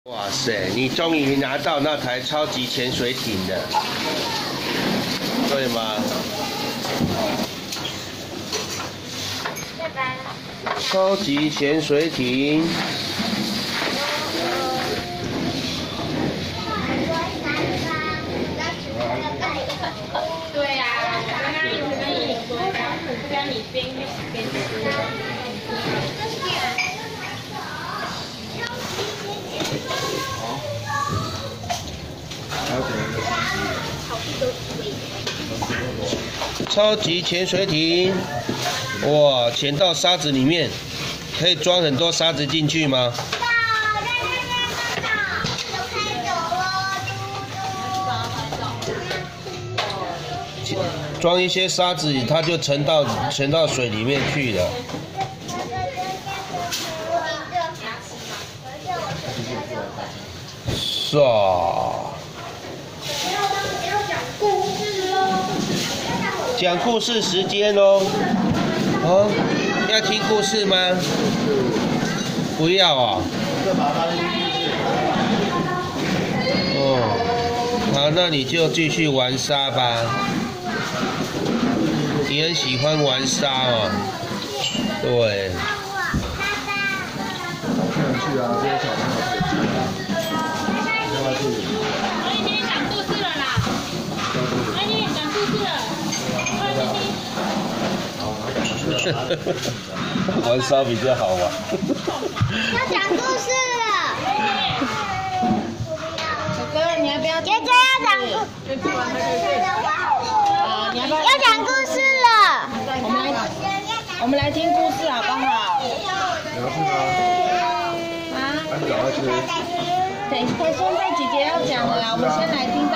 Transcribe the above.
哇塞，你终于拿到那台超级潜水艇了，对吗？ 拜拜。 超级潜水艇。 对呀，刚刚有跟你说，让你边边。 超级潜水艇，哇，潜到沙子里面，可以装很多沙子进去吗？装一些沙子，它就沉到水里面去了。是啊。讲故事时间喽！哦，要听故事吗？不要啊！哦，好，那你就继续玩沙吧。你很喜欢玩沙哦。对。 去啊，这些小朋友。 哎，今天讲故事了啦！哎，你讲故事了。 玩沙比较好玩。 要讲故事了。 哥哥，你要不要？ 姐姐要讲故事。 你要不要？ 要讲故事了。 我们来听故事好不好？ 你要去吗？ 啊？ 那你赶快去。 对，现在姐姐要讲了，我们先来听。